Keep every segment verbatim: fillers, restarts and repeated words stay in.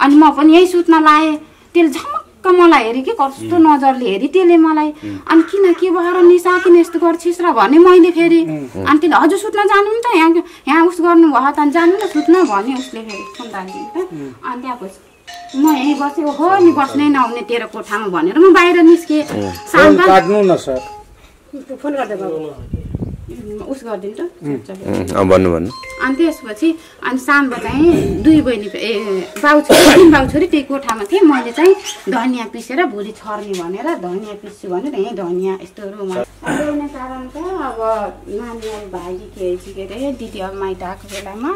अनि म पनि यही सुत्न लाएँ त्यसले झमक्क मलाई हेरि के कस्तो नजरले हेरि त्यसले मलाई अनि किन के भएर निशा किन यस्तो गर्छिस् र भने मैले फेरि अनि त्यसले हजुर सुत्न जानु नि त यहाँ यहाँ उस गर्नु भयो त जानु न सुत्न भने उसले फेरि फोन राखिदिन्छ अनि त्यहाँपछि म यहीँ बसेँ हो नि बस्नै नहुने तेरो कोठामा भनेर म बाहिर निस्केँ फोन गर्दै उस गरिदिनु त भन्नु भन्नु अनि त्यसपछि अनि साम्बा चाहिँ दुई बहिनी ए बाउ छोरी तिन बाउ छोरी त्यही कोठामा थिएँ मैले चाहिँ धनियाँ पिसेर भोलि छर्ने भनेर धनियाँ पिस्छु भनेर यहीँ धनियाँ यस्तोहरू ल्याउने कारण त अब नानी भागी के के अरे दिदी अब माइत आएको बेलामा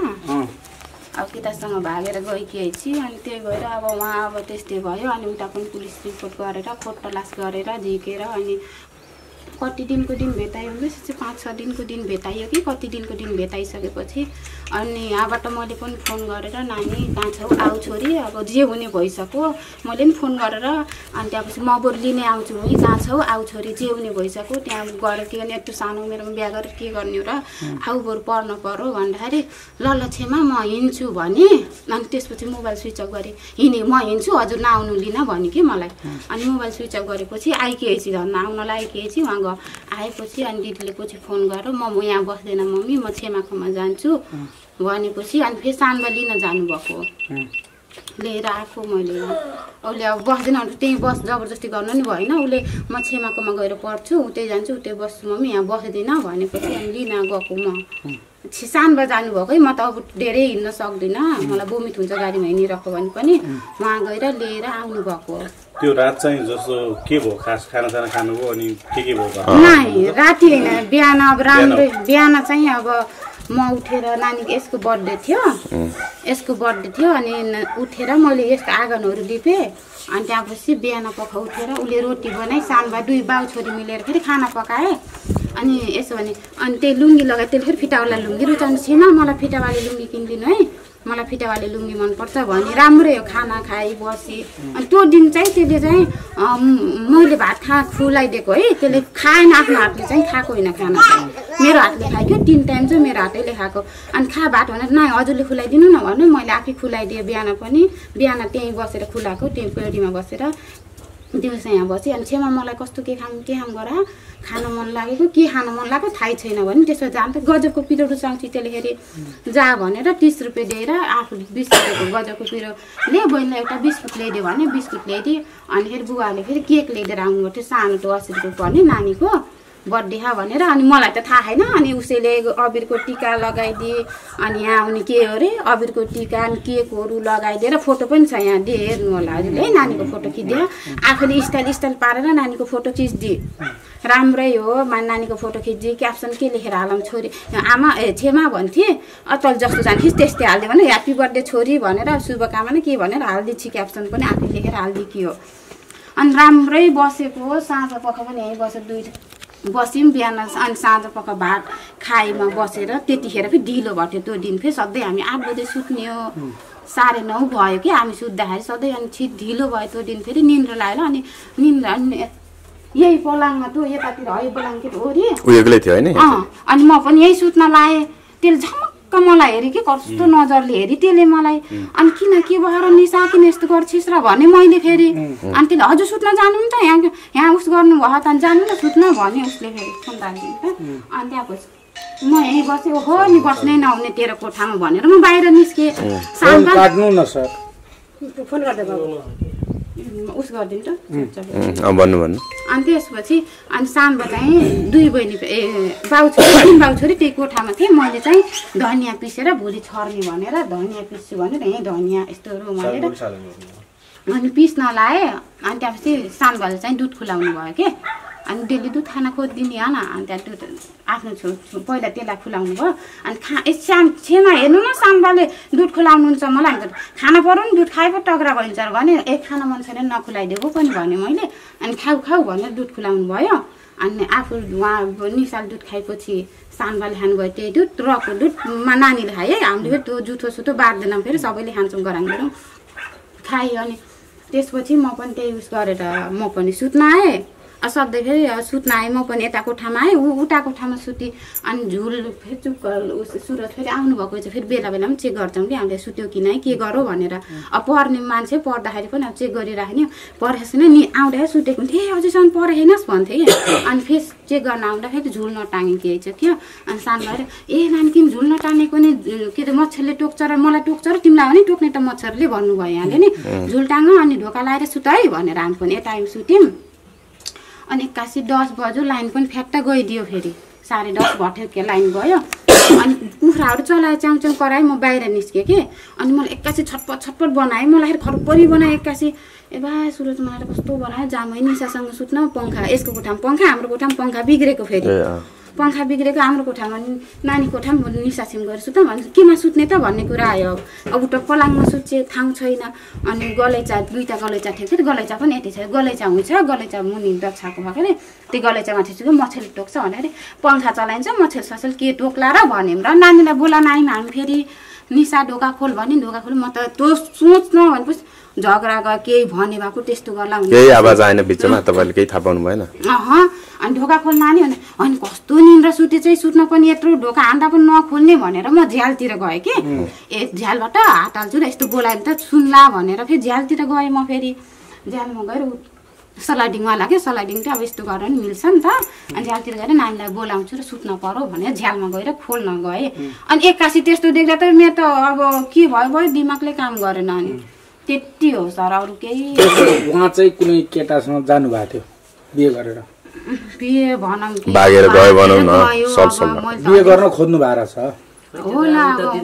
अब केटासँग भागेर गइकेछि अनि त्यही भएर अब उहाँ अब त्यस्तै भयो अनि उता पनि पुलिस रिपोर्ट गरेर कोर्ट तलास गरेर झिकेर अनि कति दिनको दिन भेटायो भने पाँच छ दिनको दिन भेटाइयो कि कति दिनको दिन भेटाइसकेपछि अनि यहाँबाट मैले पनि फोन गरेर नानी कहाँ छौ आऊ छोरी अब जे हुने भइसक्यो मैले पनि फोन गरेर अनि त्यहाँपछि म बरु लिने आउँछु है कहाँ छौ आऊ छोरी जे हुने भइसक्यो त्यहाँ गएर के गर्ने यत्रो सानो उमेरमा बिहा गरेर के गर्ने हो र आऊ बरु पढ्न पर्यो भन्दाखेरि ल ल छेमा म हिँड्छु भने अनि त्यसपछि मोबाइल स्विच अफ गरेँ हिँडेँ म हिँड्छु हजुर नआउनु लिन भन्यो कि मलाई अनि मोबाइल स्विच अफ गरेपछि आइकेपछि झन् आउनलाई आइकेपछि उहाँ आएपछि अनि दिदीले पछि फोन गरेर म म यहाँ बस्दैन मम्मी म छेमाकोमा जान्छु भनेपछि अनि फेरि सानबा लिन जानुभएको लिएर आएको मैले उसले अब बस्दैन त्यहीँ बस जबरजस्ती गर्नु नि भएन उसले म छेमाकोमा गएर पढ्छु उतै जान्छु उतै बस्छु मम्मी यहाँ बस्दैन भनेपछि अनि लिन गएको म सानबा जानुभएको है म त अब धेरै हिँड्न सक्दिनँ मलाई बोमिट हुन्छ गाडीमा हिँडिरहेको भने पनि उहाँ गएर लिएर आउनुभएको त्यो रात चाहिँ जस्तो के भयो खास खाना साना खानुभयो अनि के के भयो नाइ राति होइन बिहान अब राम्रै बिहान चाहिँ अब म उठेर नानीको यसको बर्थडे थियो यसको बर्थडे थियो अनि उठेर मैले यस्तो आँगनहरू लिपेँ अनि त्यहाँपछि बिहान पख उठेर उसले रोटी बनाइ सानबा दुई बाउ छोरी मिलेर फेरि खाना पकाएँ अनि यसो भने अनि त्यही लुङ्गी लगाएँ त्यसले फेरि फिटावाला लुङ्गी रुचाउनु छैन मलाई फिटावाले लुङ्गी किनिदिनु है मलाई फिटावाले लुङ्गी मनपर्छ भने राम्रै हो खाना खाइ बसेँ अनि त्यो दिन चाहिँ त्यसले चाहिँ मैले भात खा खुलाइदिएको है त्यसले खाएन आफ्नो हातले चाहिँ खाएको होइन खाना चाहिँ मेरो हातले खायो तिन टाइम चाहिँ मेरो हातैले खाएको अनि खा भात भनेर न हजुरले खुलाइदिनु न भन्नु मैले आफै खुलाइदिएँ बिहान पनि बिहान त्यहीँ बसेर खुलाएको त्यहीँ पेडीमा बसेर दिउँसो यहाँ बसेँ अनि छेमा मलाई कस्तो के खाम के खाम गर खान मन लागेको के खान मन लागेको थाहै छैन भने त्यसो जान्छ गजबको पिरो रुचाउँछु त्यसले जा भनेर तिस रुपियाँ दिएर आफू बिस रुपियाँको गजबको पिरो ले बहिनीलाई एउटा बिस्कुट ल्याइदियो भने बिस्कुट ल्याइदिएँ अनि फेरि बुवाले फेरि केक ल्याइदिएर आउनुभएको थियो सानो त्यो अस्सी रुपियाँ पर्ने नानीको बर्थडे हा भनेर अनि मलाई त थाहा छैन अनि उसैले अबिरको टिका लगाइदिए अनि यहाँ आउने के हो अरे अबिरको टिका अनि केकहरू लगाइदिएर फोटो पनि छ यहाँ दिए हेर्नु होला हजुरले है नानीको फोटो खिचिदिए आफूले स्टाइल स्टाइल पारेर नानीको फोटो खिचिदिए राम्रै हो नानीको फोटो खिचिदिए क्याप्सन के लेखेर हालौँ छोरी आमा ए छेमा भन्थे अतल जस्तो जान्थिस् त्यस्तै हालिदियो भने ह्याप्पी बर्थडे छोरी भनेर शुभकामना के भनेर हालिदिएछि क्याप्सन पनि आफै लेखेर हालिदियो अनि राम्रै बसेको साँझ पख पनि यहीँ बसेर दुई बस्यौँ बिहान अनि साँझ पख भात खाइमा बसेर त्यतिखेर फेरि ढिलो भयो त्यो दिन फेरि सधैँ हामी आठ बजे सुत्ने हो साढे नौ भयो कि हामी सुत्दाखेरि सधैँ अनि छिट ढिलो भयो त्यो दिन फेरि निन्द्रा लाग्यो अनि निन्द्रा अनि यही पलाङमा त्यो यतातिर है ब्ल्याङ्केट ओरी अनि म पनि यही सुत्न लाएँ त्यसले झमक्क मलाई हेरि के कस्तो नजरले हेरि त्यसले मलाई अनि किन के भएर निशा किन यस्तो गर्छिस् र भने मैले फेरि अनि त्यसले हजुर सुत्न जानु नि त यहाँ यहाँ उस गर्नु भयो त जानु न सुत्न भने उसले फेरि फोन राखिदिन्छ अनि त्यहाँपछि म यहीँ बसेँ हो नि बस्नै नहुने तेरो कोठामा भनेर म बाहिर निस्केँ फोन गर्दै उस गरिदिनु त भन्नु भन्नु अनि त्यसपछि अनि साम्बा चाहिँ दुई बहिनी ए बाउ छोरी तिन बाउ छोरी त्यही कोठामा थिएँ मैले चाहिँ धनियाँ पिसेर भोलि छर्ने भनेर धनियाँ पिस्छु भनेर यहीँ धनियाँ यस्तोहरू भनेर अनि पिस्न लाएँ अनि त्यहाँपछि साम्बाले चाहिँ दुध खुलाउनु भयो के अनि डेली दुध खाना खोजिदिने होइन अनि त्यहाँ दुध आफ्नो छो पहिला त्यसलाई खुलाउनु भयो अनि खा ए साम छेमा हेर्नु न साम्बाले दुध खुलाउनुहुन्छ मलाई अन्त खाना पर्यो नि दुध खाए पो टक्रा भइन्छ भने ए खाना मन छैन नखुलाइदिएको पनि भने मैले अनि खाऊ खाऊ भनेर दुध खुलाउनु भयो अनि आफू उहाँ निशाल दुध खाएपछि साम्बाले खानुभयो त्यही दुध रको दुधमा नानीले खायो है हामीले फेरि त्यो जुठो सुठो बार्दैनौँ फेरि सबैले खान्छौँ गराउँदैनौँ खायो अनि त्यसपछि म पनि त्यही उस गरेर म पनि सुत्न आएँ सधैँ फेरि सुत्न आएँ म पनि यता कोठामा आएँ ऊ उता कोठामा सुतेँ अनि झुल फेरि चुप सुरज फेरि आउनुभएको छ फेरि बेला बेला पनि चेक गर्छौँ कि हामीले सुत्यो कि नै के गरौँ भनेर अब पढ्ने मान्छे पढ्दाखेरि पनि अब चेक गरिराख्ने पढेको छैन नि आउँदा सुतेको हुन्थ्यो ए अझैसम्म पढेनस् भन्थेँ अनि फेरि चेक गर्न आउँदा फेरि झुल नटाँगेको रहेछ क्या अनि सानो भएर ए नानी तिमी झुल नटानेको नि के अरे मच्छरले टोक्छ र मलाई टोक्छ र तिमीलाई पनि टोक्ने त मच्छरले भन्नुभयो यहाँले नि झुल टाँग अनि ढोका लगाएर सुत है भनेर हामी पनि यता आयौँ सुत्यौँ अनि एक्कासी दस बज्यो लाइन पनि फ्याट्ट गइदियो फेरि साढे दस भट्यो के लाइन गयो अनि कुखुराहरू चलाए च्याउ च्याउ कराएँ म बाहिर निस्केँ कि अनि मलाई एक्कासी छटपट छटपट बनाएँ मलाई खरपरी बनाएँ एक्कासी ए बा सुरज मलाई कस्तो बनायो जामै निसासँग सुत्न पङ्खा यसको कोठामा पङ्खा हाम्रो कोठामा पङ्खा बिग्रेको फेरि पङ्खा बिग्रेको हाम्रो कोठामा नानी कोठामा निसासिम गरेर सुत्न भन्छ केमा सुत्ने त भन्ने कुरा आयो अब उता पलाङमा सुत्छे ठाउँ छैन अनि गलैँचा दुईवटा गलैँचा थियो कि गलैँचा पनि यति छ गलैँचा हुन्छ गलैँचा मुनि दक्षाको भएको अरे त्यो गलैँचामा थियो कि मच्छरले टोक्छ भन्दाखेरि पङ्खा चलाइन्छ मच्छर ससल के टोक्ला र भन्यौँ र नानीलाई बोला नानीमा हामी फेरि निसा ढोका खोल भने ढोका खोल म त त्यो सोच्न भनेपछि झगडा गयो केही भने भएको त्यस्तो गर्ला केही आवाज आएन बिचमा तपाईँले केही थाहा पाउनु भएन अह अनि ढोका खोल्न नानी भने होइन कस्तो निन्द्रा सुते चाहिँ सुत्न पनि यत्रो ढोका हान्दा पनि नखोल्ने भनेर म झ्यालतिर गएँ कि ए झ्यालबाट हात हाल्छु र यस्तो बोलायो भने त सुन्ला भनेर फेरि झ्यालतिर गएँ म फेरि झ्यालमा गएर सलाइडिङवाला के सलाइडिङ चाहिँ अब यस्तो गरेर नि मिल्छ नि त अनि झ्यालतिर गएर नानीलाई बोलाउँछु र सुत्न पर्यो भनेर झ्यालमा गएर खोल्न गएँ अनि एक्कासी त्यस्तो देख्दा त मेरो त अब के भयो भयो दिमागले काम गरेन अनि त्यति हो सर अरू केही उहाँ चाहिँ कुनै केटासँग जानुभएको थियो बिहे गरेर बिहे भनौँ कि भागेर गयो भनौँ न बिहे गर्न खोज्नु भएको रहेछ होला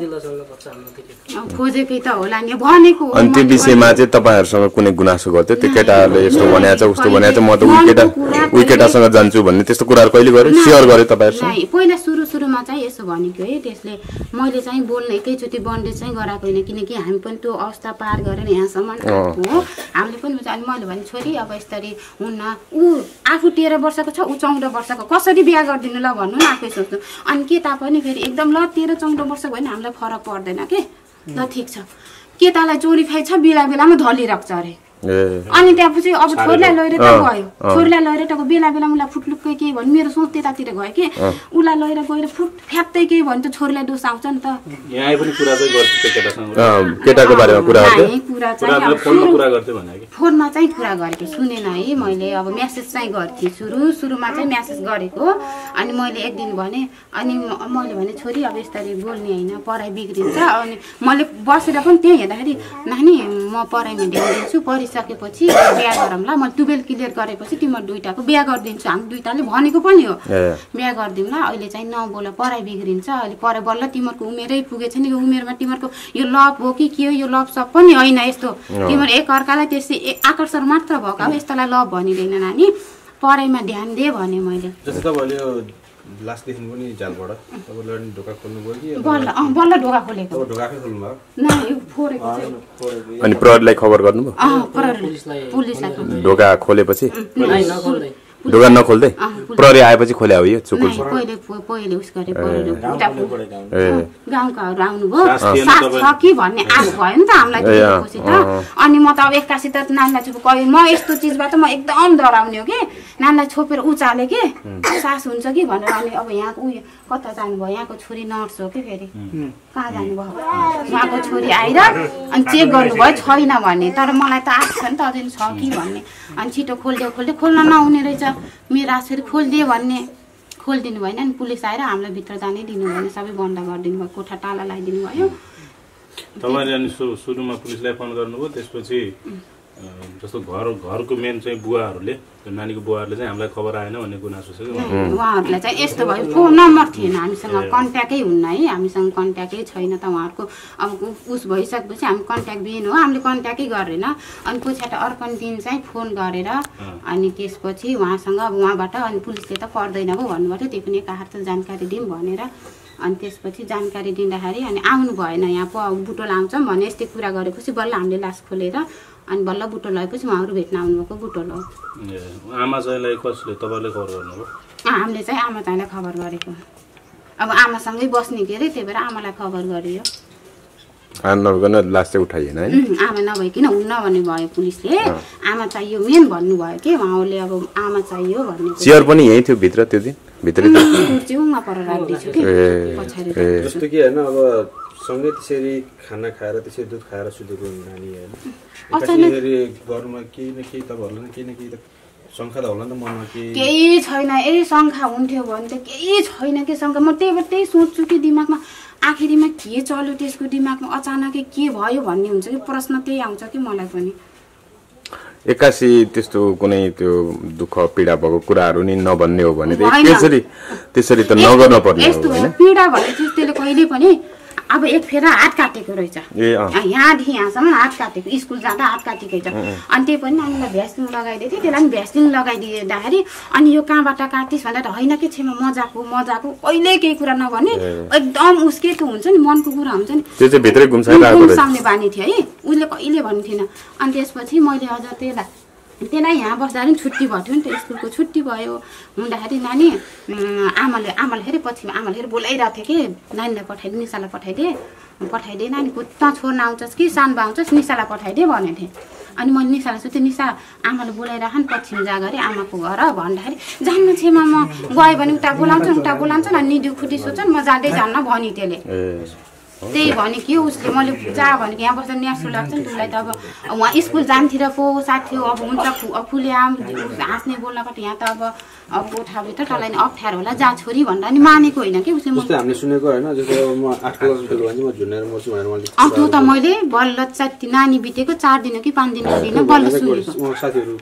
खोजेकै त होला नि भनेको अनि त्यो विषयमा चाहिँ तपाईँहरूसँग कुनै गुनासो गर्थ्यो त्यो केटाहरूले यस्तो भनेको छ उस्तो भनेको छ म त उही केटा उही केटासँग जान्छु भन्ने त्यस्तो कुराहरू कहिले गर्यो सेयर गर्यो तपाईँहरूसँग पहिला सुरु सुरुमा चाहिँ यसो भनेको है त्यसले मैले चाहिँ बोल्न एकैचोटि बन्डेज चाहिँ गराएको होइन किनकि हामी पनि त्यो अवस्था पार गरेर यहाँसम्म आएको हो हामीले पनि अनि मैले भने छोरी अब यसरी हुन्न ऊ आफू तेह्र वर्षको छ ऊ चौध वर्षको कसरी बिहा गरिदिनु ल भन्नु न आफै सोच्नु अनि केटा पनि फेरि एकदम ल तेह्र चौध वर्षको होइन हामीलाई फरक पर्दैन के ल ठिक छ केटालाई चोरी खाइ छ बेला बेलामा धली राख्छ अरे अनि त्यहाँपछि अब छोरीलाई लगेर त गयो छोरीलाई लगेर त बेला बेलामा उसलाई फुटलुक्कै केही भन्यो मेरो सोच त्यतातिर गयो कि उसलाई लगेर गएर फुट फ्यात्तै केही भन्यो त छोरीलाई दोष आउँछ नि त यहाँ पनि कुरा चाहिँ गर्छु केटासँग केटाको बारेमा कुरा गर्थे कुरा चाहिँ फोनमा कुरा गर्थे भने कि फोनमा चाहिँ कुरा गरेको सुनेन है मैले अब मेसेज चाहिँ गर्थेँ सुरु सुरुमा चाहिँ मेसेज गरेको अनि मैले एक दिन भने अनि मैले भने छोरी अब यसरी बोल्ने होइन पढाइ बिग्रिन्छ अनि मैले बसेर पनि त्यही हेर्दाखेरि नानी म पढाइमा ध्यान दिन्छु सकेपछि बिहा गरौँला मैले टुवेल्भ क्लियर गरेपछि तिमीहरू दुइटाको बिहा गरिदिन्छु हामी दुइटाले भनेको पनि हो बिहा गरिदिउँला अहिले चाहिँ नबोल पढाइ बिग्रिन्छ अहिले पढाइ बल्ल तिमीहरूको उमेरै पुगेछ नि यो उमेरमा तिमीहरूको यो लभ हो कि के हो यो लभ सब पनि होइन यस्तो तिमीहरू एक अर्कालाई त्यसै आकर्षण मात्र भएको अब यस्तोलाई लभ भनिँदैन नानी पढाइमा ध्यान दे भने मैले लास्टदेखि पनि जालबाट तपाईँले ढोका खोल्नुभयो कि बल्ल अँ बल्ल ढोका खोलेको ढोकाकै खोल्नुभयो न यो फोरेको अनि प्रहरीलाई खबर गर्नुभयो अँ पुलिसलाई पुलिसलाई ढोका खोलेपछि ढोका नखोल्दै प्रहरी आएपछि खोल्या हो यो चुकुल पहिले पहिले उस गरे गाउँकाहरू आउनुभयो सास छ कि भन्ने आश भयो नि त हामीलाई त्यसपछि त अनि म त अब एक्कासी त नानीलाई छोपे कहिले म यस्तो चिजबाट म एकदम डराउने हो कि नानीलाई छोपेर उचाले कि सास हुन्छ कि भनेर अनि अब यहाँ उयो कता जानुभयो यहाँको छोरी नर्स हो कि फेरि कहाँ जानुभयो उहाँको छोरी आएर अनि चेक गर्नुभयो छैन भन्ने तर मलाई त आश छ नि त अझै छ कि भन्ने अनि छिटो खोलिदियो खोलिदियो खोल्न नहुने रहेछ मेरो आश फेरि खोलिदियो भन्ने खोलिदिनु भएन अनि पुलिस आएर हामीलाई भित्र जानै दिनु भएन सबै बन्द गरिदिनु भयो कोठा ताला लगाइदिनु भयो तपाईँले अनि सुरुमा पुलिसलाई फोन गर्नुभयो त्यसपछि जस्तो घर घरको मेन चाहिँ बुवाहरूले नानीको बुवाहरूले चाहिँ हामीलाई खबर आएन भन्ने गुनासो छ कि उहाँहरूलाई चाहिँ यस्तो भयो फोन नम्बर थिएन हामीसँग कन्ट्याक्टै हुन्न है हामीसँग कन्ट्याक्टै छैन त उहाँहरूको अब उस भइसकेपछि हामी कन्ट्याक्ट दिएन हो हामीले कन्ट्याक्टै गरेन अनि पछाडि अर्को दिन चाहिँ फोन गरेर अनि त्यसपछि उहाँसँग अब उहाँबाट अनि पुलिसले त पर्दैन हो भन्नुभयो त्यो पनि एकाहार त जानकारी दिउँ भनेर अनि त्यसपछि जानकारी दिँदाखेरि अनि आउनु भएन यहाँ प बुटोल आउँछौँ भने यस्तै कुरा गरेपछि बल्ल हामीले लास खोलेर अनि बल्ल बुटोल लगेपछि उहाँहरू भेट्न आउनुभएको बुटोल हो आमा चाहिँलाई कसले तपाईँले खबर गर्नुभयो हामीले चाहिँ आमा चाहिँलाई खबर गरेको अब आमासँगै बस्ने के अरे त्यही भएर आमालाई खबर गरियो नभइकन लास चाहिँ उठाइएन हैन आमा नभइकन हुन्न भन्ने भयो पुलिसले आमा चाहियो मेन भन्नुभयो के उहाँले अब आमा चाहियो भन्ने चियर पनि यही थियो भित्र त्यो दिन भित्रै चिउमा पर राख्दैछु कि पछाडि जस्तो कि हैन अब सँगै त्यसरी खाना खाएर त्यसरी दुध खाएर सुतेको नानी हैन त्यसरी घरमा केही न केही तपाईहरुले केही न केही त शंका त होला नि त मनमा के केही छैन ए शंका हुन्थ्यो भने त केही छैन के शंका म त्यही त्यही सोच्छु कि दिमागमा आखिरीमा के चल्यो त्यसको दिमागमा अचानकै के भयो भन्ने हुन्छ कि प्रश्न त्यही आउँछ कि मलाई पनि एक्कासी त्यस्तो कुनै त्यो दुःख पीडा भएको कुराहरू नि नभन्ने हो भने त त्यसरी त्यसरी त नगर्न पर्ने हो हैन पीडा भने चाहिँ त्यसले कहिले पनि अब एक फेरा हात काटेको रहेछ यहाँदेखि यहाँसम्म हात काटेको स्कुल जाँदा हात काटेकै छ अनि त्यही पनि नानीलाई भ्यासलिन लगाइदिएको थियो त्यसलाई पनि भ्यासलिन लगाइदिँदाखेरि अनि यो कहाँबाट काटिस् भन्दा त होइन के छेमा मजाको मजाको कहिले केही कुरा नभने एकदम उसकेको हुन्छ नि मनको कुरा हुन्छ नि त्यो चाहिँ भित्रै गुम्साउने बानी थियो है उसले कहिले भन्ने थिएन अनि त्यसपछि मैले अझ त्यसलाई त्यसलाई यहाँ बस्दा पनि छुट्टी भयो थियो नि त स्कुलको छुट्टी भयो हुँदाखेरि नानी आमाले आमाले फेरि पछि आमाले फेरि बोलाइरहेको थियो कि नानीलाई पठाइदिए निशालाई पठाइदिए पठाइदिए नानीको तँ छोड्न आउँछस् कि सानबा आउँछस् निशालाई पठाइदिए भनेको थिएँ अनि मैले निशालाई सोधेँ निशा आमाले बोलाइराख नि पश्चिम जा गरे आमाको घर भन्दाखेरि जान्न छेमा म गयो भने उता बोलाउँछन् उता बोलाउँछन् अनि निडु खुटी सोध्छन् म जाँदै जान्न भनी त्यसले त्यही भने कि उसले मैले जा भनेको यहाँ बस्दा न्यासो लाग्छ नि उसलाई त अब उहाँ स्कुल जान्थेर पो साथी अब हुन्छ फुले आम हाँस्ने बोल्नबाट यहाँ त अब अब कोठाभित्र तँलाई नि अप्ठ्यारो होला जा छोरी भन्दा नि मानेको होइन कि उसले हामीले सुनेको होइन जस्तो म आठ क्लास उठेको भने म झुन्डेर मर्छु भनेर मैले त्यो त मैले बल्ल चाहिँ नानी बितेको चार दिन कि पाँच दिन दिन बल्ल सुनेको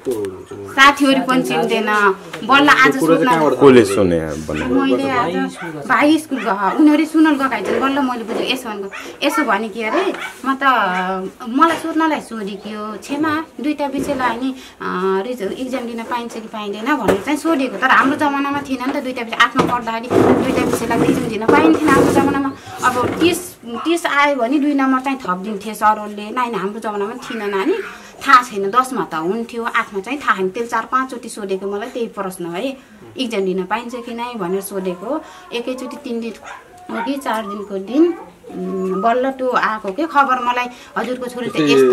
साथीहरू पनि चिन्दैन बल्ल आज कसले सुने मैले आज भाइ स्कुल गयो उनीहरू सुनल गएछन् बल्ल मैले बुझेँ यसो यसो भने कि अरे म त मलाई सोध्नलाई सोधेको छेमा दुईवटा विषयलाई नि रिजल्ट इक्जाम दिन पाइन्छ कि पाइँदैन भनेर चाहिँ सोधेको तर हाम्रो जमानामा थिएन नि त दुईवटा विषय आठमा पढ्दाखेरि दुईवटा विषयलाई इक्जाम दिन पाइन्थेन हाम्रो जमानामा अब तिस तिस आयो भने दुई नम्बर चाहिँ थपिदिन्थे सरहरूले नानी हाम्रो जमानामा थिएन नानी थाहा छैन दसमा त हुन्थ्यो आठमा चाहिँ थाहा छैन त्यसले चार पाँचचोटि सोधेको मलाई त्यही प्रश्न है इक्जाम दिन पाइन्छ कि नै भनेर सोधेको एकैचोटि तिन दिन हो कि चार दिनको दिन बल्ल त्यो आएको के खबर मलाई हजुरको छोरी त यस्तो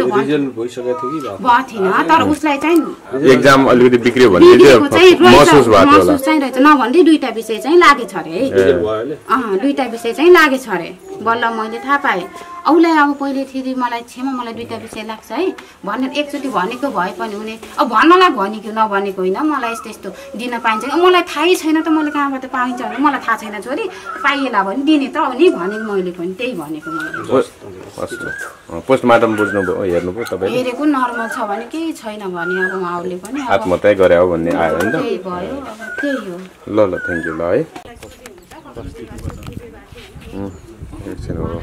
भयो थिएन तर उसलाई चाहिँ एक्जाम अलिकति बिग्रियो भने महसुस भएको होला चाहिँ रहेछ नभन्दै दुईटा विषय चाहिँ लागेछ अरे है अँ दुईटा विषय चाहिँ लागेछ अरे बल्ल मैले थाहा पाएँ औलाई अब पहिले फेरि मलाई छेमा मलाई दुईटा विषय लाग्छ है भनेर एकचोटि भनेको भए पनि हुने अब भन्नलाई भनेको नभनेको होइन मलाई यस्तो यस्तो दिन पाइन्छ मलाई थाहै छैन त मैले कहाँबाट पाइन्छ भने मलाई थाहा छैन छोरी पाइएला भने दिने त नि भनेको मैले पनि त्यही भनेको मैले पोस्टमार्टम बुझ्नुभयो हेर्नुभयो तपाईँ हेरेको नर्मल छ भने केही छैन भने अब उहाँहरूले पनि आत्महत्या गरे हो भन्ने आयो नि त त्यही भयो अब त्यही हो ल ल थ्याङ्क यू ल है एकछिन हो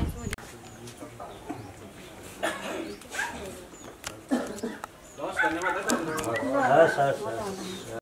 हस् हस्